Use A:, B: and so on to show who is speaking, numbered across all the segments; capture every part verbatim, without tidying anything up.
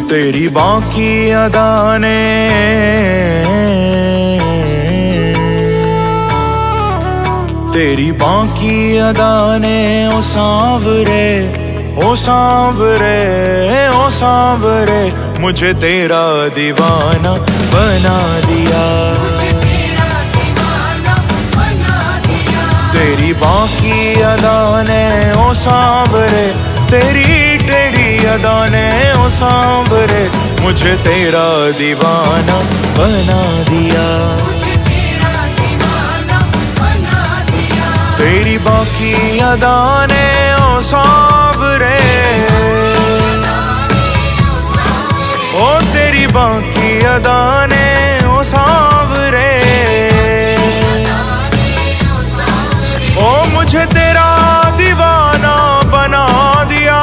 A: तेरी बाकी अदा ने तेरी बाकी अदा ने ओ सांवरे ओ सांवरे ओ सांवरे मुझे तेरा दीवाना बना दिया। तेरी बाकी अदा ने ओ सांवरे तेरी टेढ़ी अदा ने ओ सांवरे मुझे तेरा दीवाना बना दिया। तेरी बाकी अदा ने ओ सांवरे ओ तेरी बाकी अदा ने ओ सांवरे ओ मुझे तेरा दीवाना बना दिया।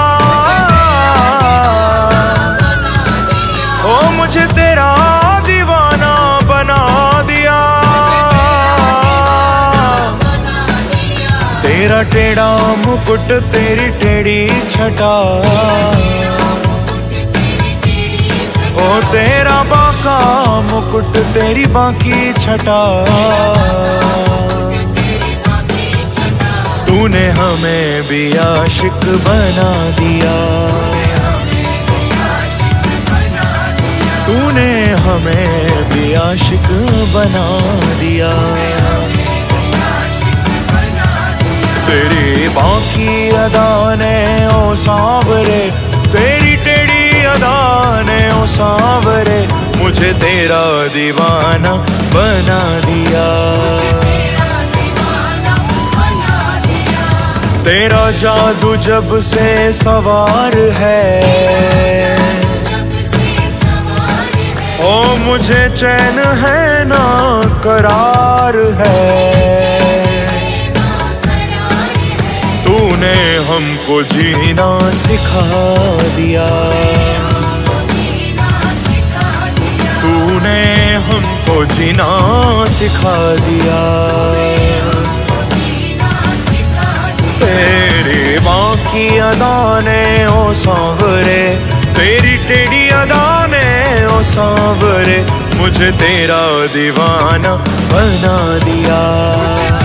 A: ओ मुझे तेरा दीवाना बना दिया। तेरा टेढ़ा मुकुट तेरी टेढ़ी छटा ओ तेरा बांका मुकुट तेरी बांकी छटा तूने हमें भी आशिक बना दिया। तूने हमें भी आशिक बना दिया। तेरी बाकी अदा ने ओ सांवरे तेरी टेढ़ी अदा ने ओ सांवरे मुझे तेरा दीवाना बना दिया। तेरा जादू जब से सवार है ओ मुझे चैन है ना करार है। तूने हमको जीना सिखा दिया। तूने हमको जीना सिखा दिया। तेरी बाकी अदा ने ओ सांवरे तेरी टेढ़ी अदा ने ओ सांवरे मुझे तेरा दीवाना बना दिया।